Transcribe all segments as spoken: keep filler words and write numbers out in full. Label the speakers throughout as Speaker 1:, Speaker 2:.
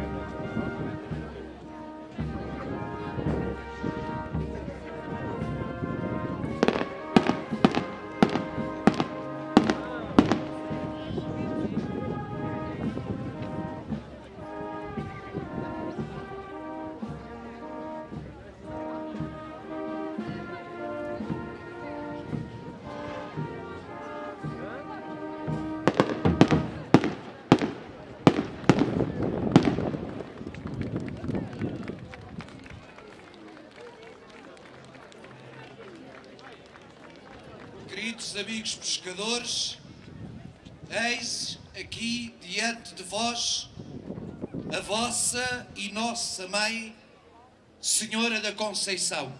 Speaker 1: Queridos amigos pescadores, eis aqui diante de vós a vossa e nossa Mãe, Senhora da Conceição.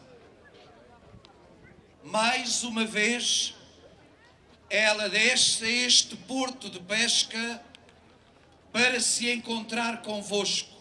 Speaker 1: Mais uma vez, ela desce a este porto de pesca para se encontrar convosco,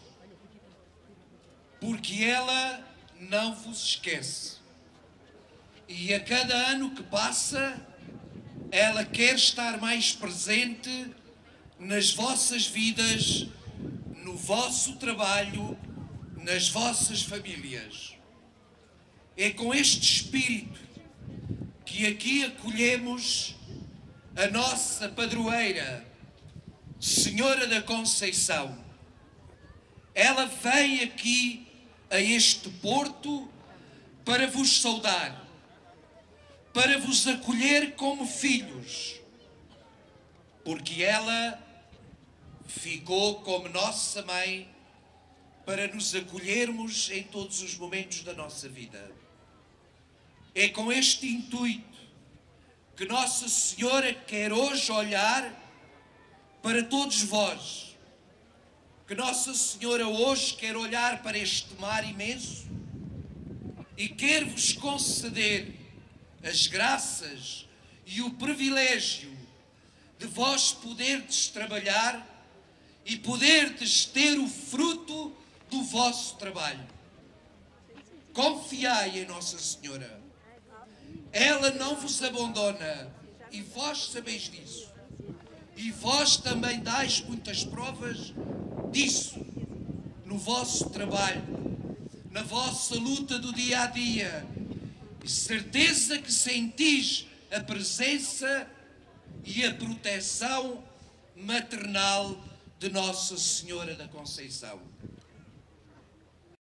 Speaker 1: porque ela não vos esquece. E a cada ano que passa, ela quer estar mais presente nas vossas vidas, no vosso trabalho, nas vossas famílias. É com este espírito que aqui acolhemos a nossa padroeira, Senhora da Conceição. Ela vem aqui a este porto para vos saudar, para vos acolher como filhos, porque ela ficou como nossa mãe para nos acolhermos em todos os momentos da nossa vida. É com este intuito que Nossa Senhora quer hoje olhar para todos vós, que Nossa Senhora hoje quer olhar para este mar imenso e quer vos conceder as graças e o privilégio de vós poderdes trabalhar e poderdes ter o fruto do vosso trabalho. Confiai em Nossa Senhora. Ela não vos abandona e vós sabeis disso. E vós também dais muitas provas disso no vosso trabalho, na vossa luta do dia a dia. E certeza que sentis a presença e a proteção maternal de Nossa Senhora da Conceição.